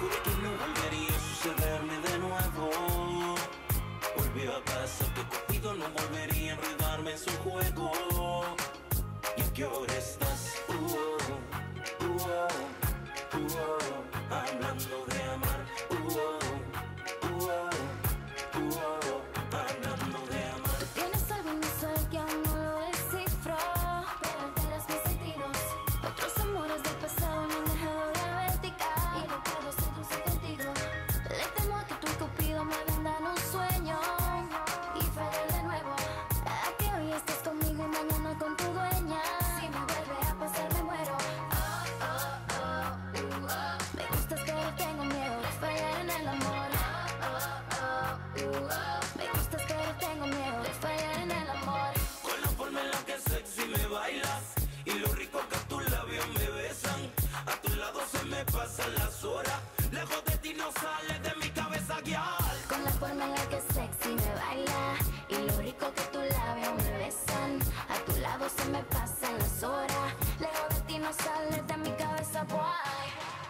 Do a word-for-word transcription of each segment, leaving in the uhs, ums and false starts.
Juré que no volvería a sucederme de nuevo. Volvió a pasar que Cupido no volvería a enredarme en su juego. ¿Y a qué hora estás? Uh -oh, uh -oh, uh -oh, hablando de amar. Uh -oh, uh -oh, uh -oh, hablando de amar. Tienes algo en mi ser que aún no lo descifro, pero alteras mis sentidos. Otros amores del pasado me han dejado diabética y no puedo seducir contigo. Le temo a que tú y Cupido me vendan un sueño y fallar de nuevo. A que hoy estés conmigo y mañana con tu dueña. Si me vuelve a pasar me muero. Oh, oh, oh, uh, oh. Me gustas pero tengo miedo de fallar en el amor. Oh, oh, oh, uh, oh. Me gustas pero tengo miedo de fallar en el amor. Con la forma en la que sexy me bailas y lo rico que tus labios me besan. A tu lado se me pasan las horas. Lejos de ti no sales de mi cabeza, guial. Con la forma en la que sexy me baila y lo rico que tus labios me besan. A tu lado se me pasan las horas. Lejos de ti no sales de mi cabeza, boy.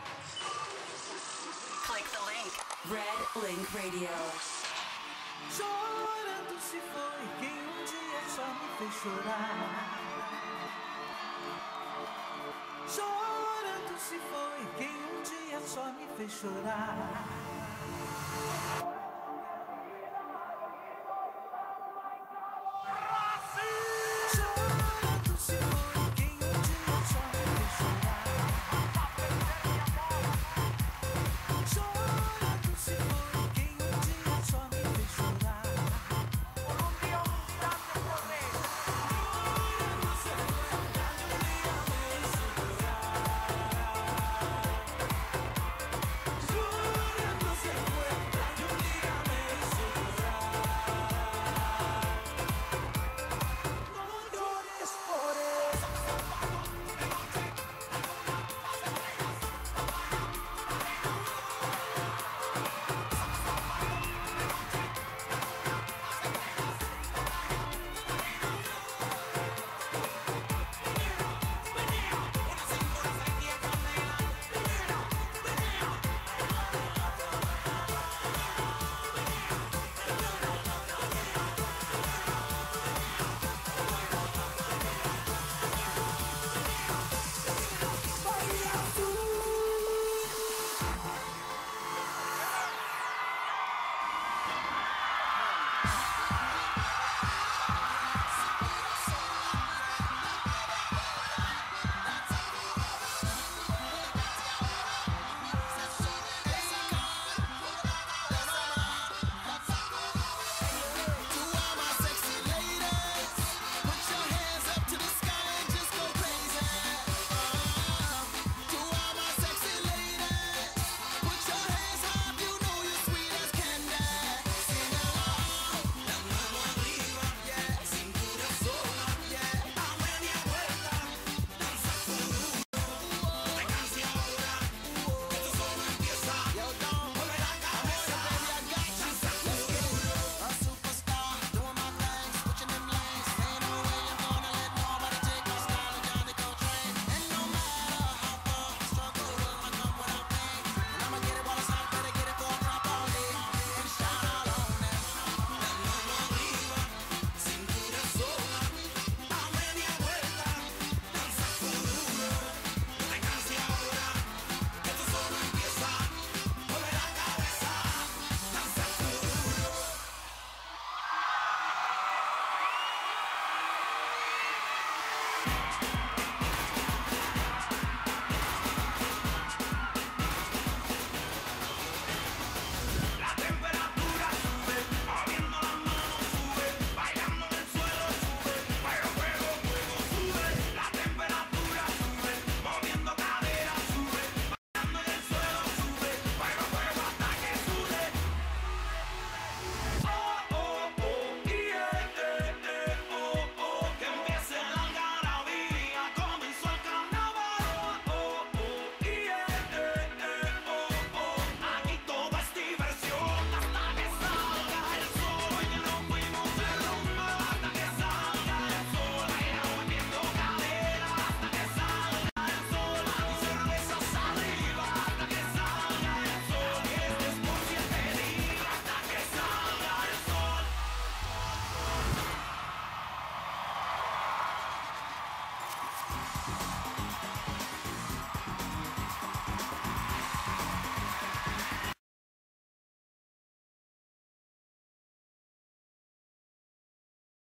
Click the link. Red Link Radio. Chorando se foi quem um dia só me fez chorar. Chorando se foi quem um dia só me fez chorar.